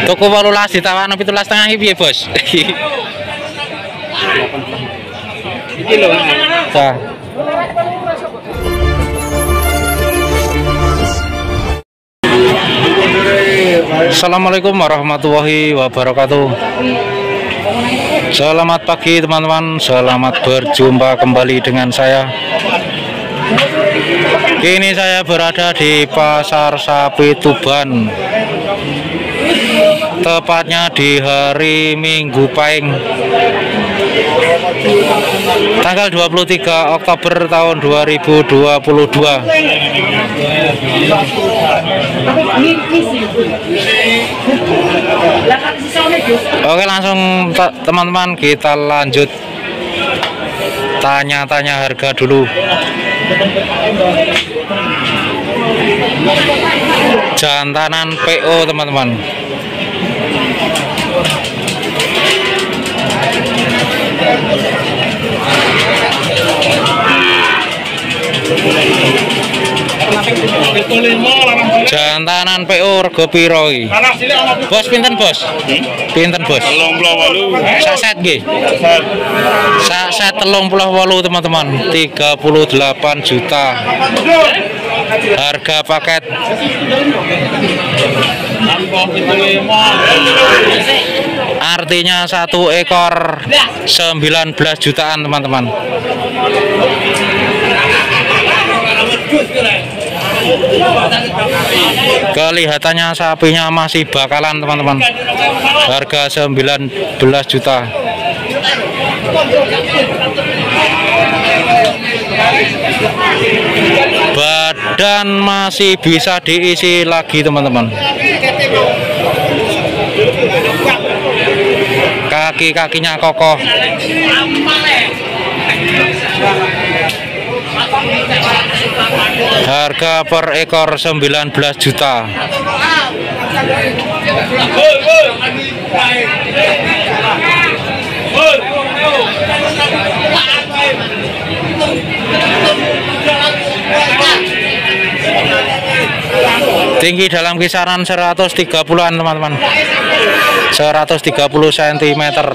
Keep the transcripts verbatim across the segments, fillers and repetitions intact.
Tuku wolulas ditawakno pitulas setengah piye, Bos? Iki lho. Cah. Assalamualaikum warahmatullahi wabarakatuh. Selamat pagi teman-teman, selamat berjumpa kembali dengan saya. Kini saya berada di Pasar Sapi Tuban, tepatnya di hari Minggu Pahing, tanggal dua puluh tiga Oktober tahun dua ribu dua puluh dua. Oke, langsung teman-teman kita lanjut tanya-tanya harga dulu. Jantanan P O teman-teman. Jantanan P O rego piro iki? Bos pinten, Bos? Pinten, Bos? telung puluh wolu. Sak set nggih. Sak set telung puluh wolu teman-teman, tiga puluh delapan juta. Harga paket. Artinya satu ekor sembilan belas jutaan teman-teman. Kelihatannya sapinya masih bakalan teman-teman. Harga sembilan belas juta. Badan masih bisa diisi lagi teman-teman. Kaki-kakinya kokoh. Harga per ekor sembilan belas juta. Tinggi dalam kisaran seratus tiga puluhan teman-teman, seratus tiga puluh sentimeter.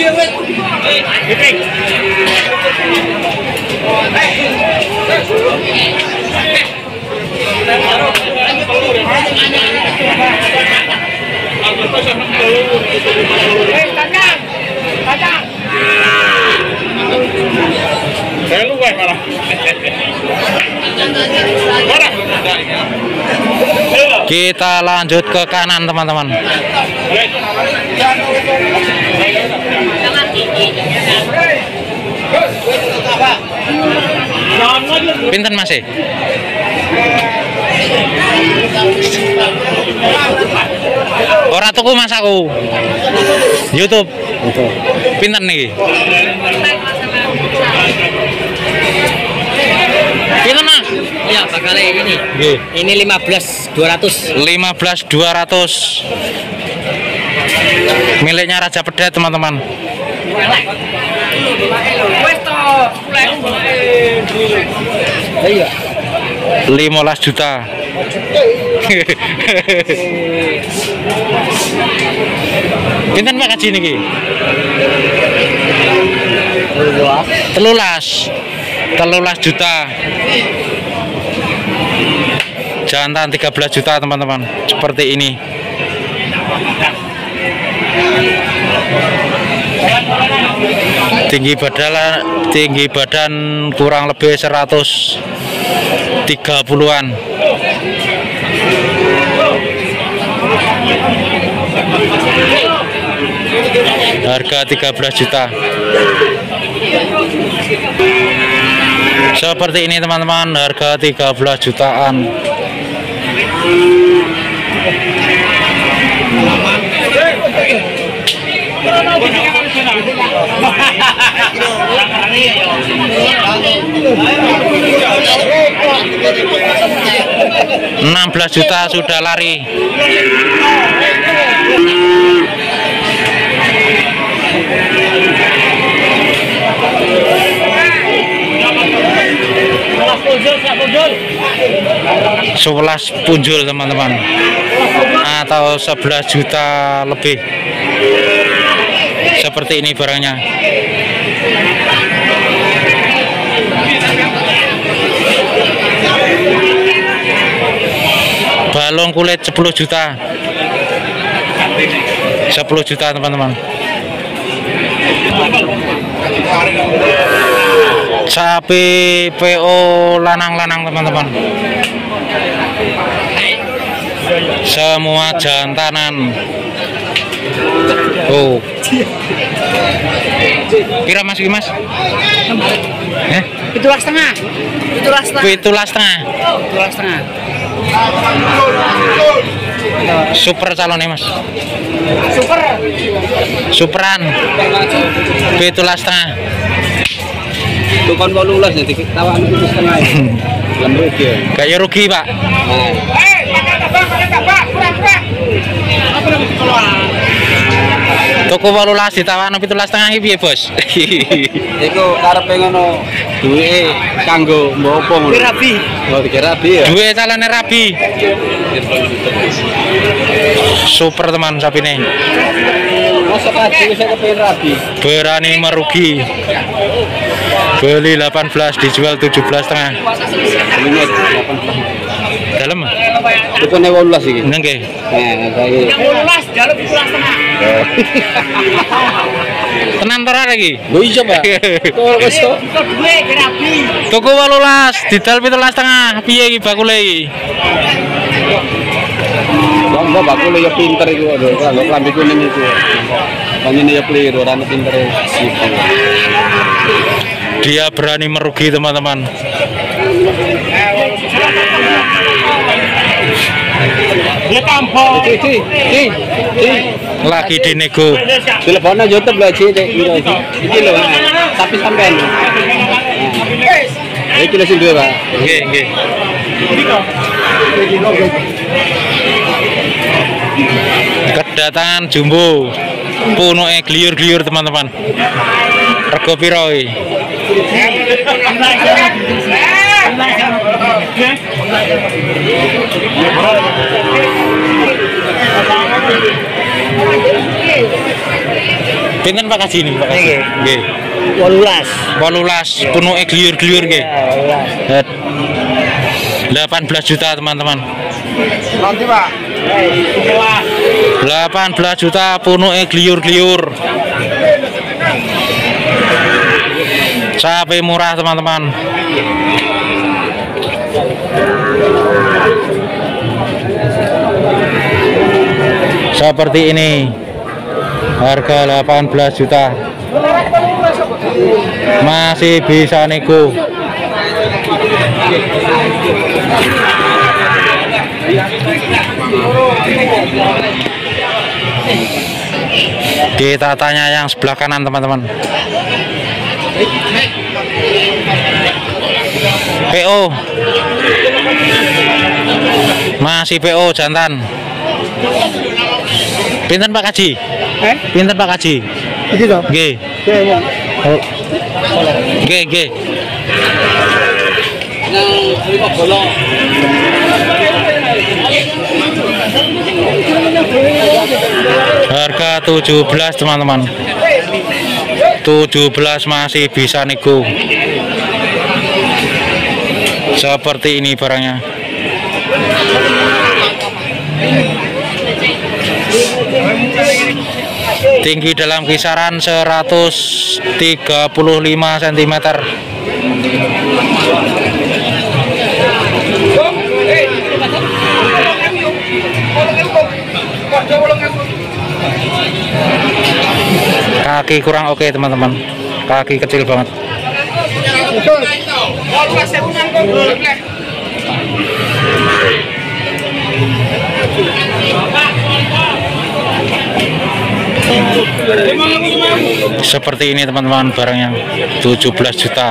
Kita lanjut ke kanan teman-teman. Pinten masih? Ora tuku mas aku. YouTube. Pinten nih? Pinten mas? Ya, bakal ini. Nggih. Ini lima belas dua ratus. lima belas dua ratus. Miliknya Raja Pedet teman-teman. lima belas juta. Pinten Pak kaji niki? Telulas. Telulas juta. Jantan tiga belas juta teman-teman. Seperti ini. Tinggi badan tinggi badan kurang lebih seratus tiga puluhan. Harga tiga belas juta. Seperti ini teman-teman, harga tiga belas jutaan. enam belas juta sudah lari. sebelas punjul teman-teman. atau sebelas juta lebih. Seperti ini barangnya. Balong kulit sepuluh juta. sepuluh juta teman-teman. Sapi P O lanang-lanang teman-teman. Semua jantanan. Oh. Kira mas iki mas? Eh? Itulah setengah. Itulah setengah. Itulah setengah. Itulah setengah. Super calonnya mas. Super. Superan. Itulah setengah. Tukang walulas nanti tawa itu setengah. Yang rugi. Kayak rugi pak. Toko walulas ditawano pitulas setengah piye bos? Iku karepe ngono duwe kanggo mbok opo ngono. Rabi. Oh, dikira rabi ya. Duwe calone rabi. Super teman sapine. Masa kaji wis kepengin rabi. Berani merugi. Beli delapan belas dijual tujuh belas setengah. Limit delapan belas. Dalam? Itu ne walulas iki. Nggih. Nah, saiki. Walulas dalam itulah setengah. Tenan ora lagi? Lho iya, Pak. Kok iso? Duwe rabi. Tuku walulas didal pitulas setengah. Piye iki bakule iki? Wong mbok bakule ya pinter iku lho, kanggo klambi kuning iku. Panjene ya kliru, ora pinter situ. Dia berani merugi teman-teman. Dia tampol. Ci, ci, ci, ci. Lagi dinego. Teleponnya YouTube lho, Ci. Iki lho, sapi sampean. Iki lho sing duwe, Pak. Nggih, nggih. Kedatangan jumbo. Punuke gliur-gliur teman-teman. Rego piro iki? Pinten Pak Kaji ini Pak Kaji? Nggih. Walulas. Walulas punuke gliur-gliur nggih. delapan belas juta teman-teman. Nanti, Pak. delapan belas juta punuke gliur-gliur. Sapi murah teman-teman. Seperti ini. Harga delapan belas juta. Masih bisa nego. Kita tanya yang sebelah kanan teman-teman. P O masih P O jantan. Pinten Pak Kaji? Eh? Pinten Pak Kaji? Iki to. Nggih. Oh. Nggih, nggih. Harga tujuh belas teman-teman. tujuh belas masih bisa nego. Seperti ini barangnya. Tinggi dalam kisaran seratus tiga puluh lima sentimeter. Kaki kurang oke teman-teman. Kaki kecil banget. Seperti ini teman-teman barangnya tujuh belas juta.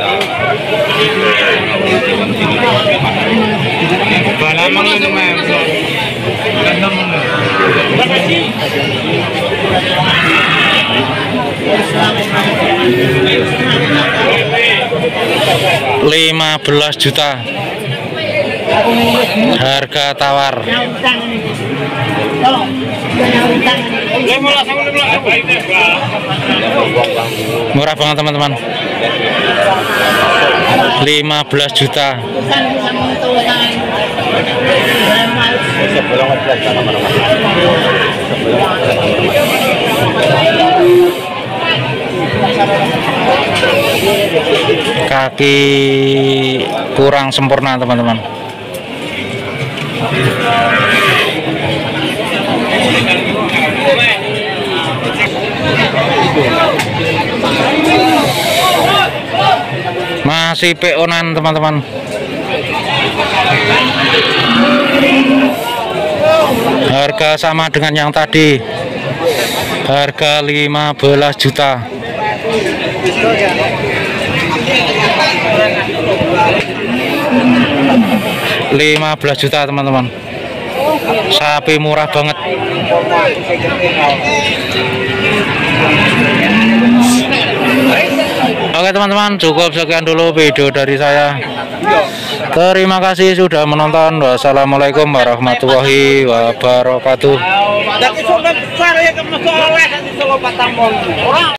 lima belas juta. Harga tawar. Murah banget teman-teman. lima belas juta. Kaki kurang sempurna teman-teman. Masih peonan teman-teman. Harga sama dengan yang tadi. Harga lima belas juta. lima belas juta teman-teman. Sapi murah banget. Oke teman-teman, cukup sekian dulu video dari saya. Terima kasih sudah menonton. Wassalamualaikum warahmatullahi wabarakatuh.